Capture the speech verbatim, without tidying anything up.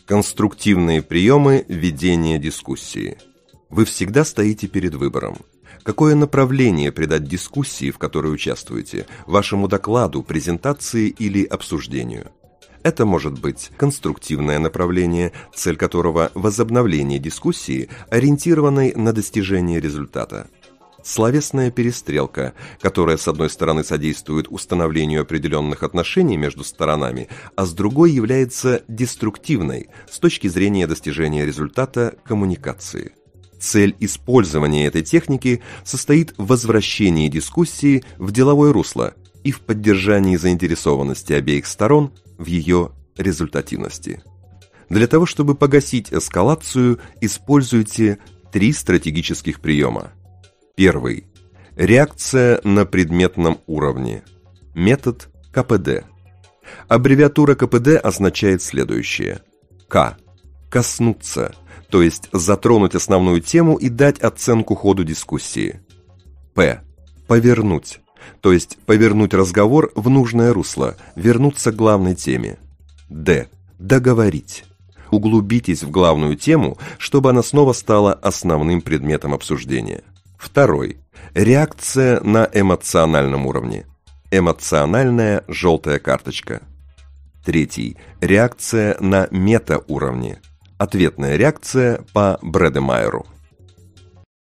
Конструктивные приемы ведения дискуссии. Вы всегда стоите перед выбором. Какое направление придать дискуссии, в которой участвуете, вашему докладу, презентации или обсуждению? Это может быть конструктивное направление, цель которого – возобновление дискуссии, ориентированной на достижение результата. Словесная перестрелка, которая с одной стороны содействует установлению определенных отношений между сторонами, а с другой является деструктивной с точки зрения достижения результата коммуникации. Цель использования этой техники состоит в возвращении дискуссии в деловое русло и в поддержании заинтересованности обеих сторон в ее результативности. Для того, чтобы погасить эскалацию, используйте три стратегических приема. Первый. Реакция на предметном уровне. Метод ка пэ дэ. Аббревиатура ка пэ дэ означает следующее. К. Коснуться, то есть затронуть основную тему и дать оценку ходу дискуссии. П. Повернуть, то есть повернуть разговор в нужное русло, вернуться к главной теме. Д. Договорить. Углубитесь в главную тему, чтобы она снова стала основным предметом обсуждения. Второй. Реакция на эмоциональном уровне. Эмоциональная желтая карточка. Третий. Реакция на метауровне. Ответная реакция по Бредемайеру.